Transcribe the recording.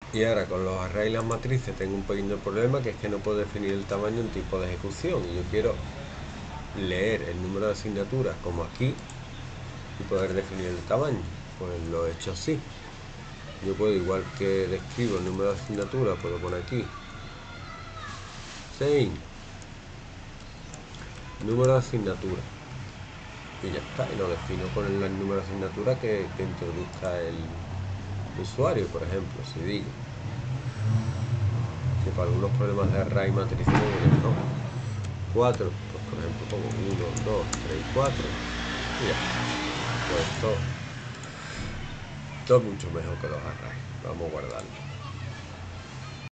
Y ahora con los arrays y las matrices tengo un pequeño problema, que es que no puedo definir el tamaño en tipo de ejecución. Y yo quiero leer el número de asignaturas como aquí y poder definir el tamaño. Pues lo he hecho así. Yo puedo, igual que describo el número de asignaturas, puedo poner aquí 6, número de asignaturas, y ya está, y lo defino con el número de asignaturas que introduzca el usuario. Por ejemplo, si digo que para algunos problemas de array matriz me vienen, ¿no? 4, pues por ejemplo pongo 1, 2, 3, 4 y ya está. Pues esto es mucho mejor que los arrays. Vamos a guardarlo.